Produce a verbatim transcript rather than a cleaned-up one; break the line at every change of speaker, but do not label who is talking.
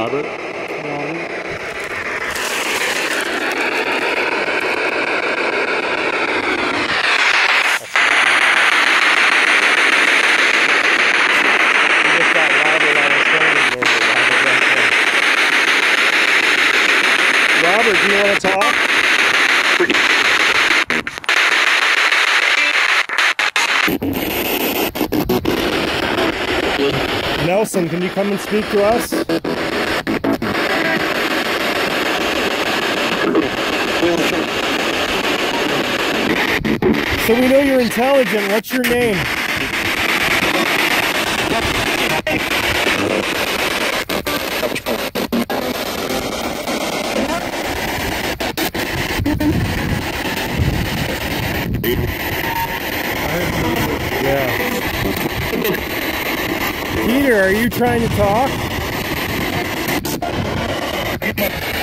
Robert?
Robert.
We just got Robert on his training move. Robert, do you want to talk? Nelson, can you come and speak to us? So we know you're intelligent. What's your name? Yeah. Peter, are you trying to talk?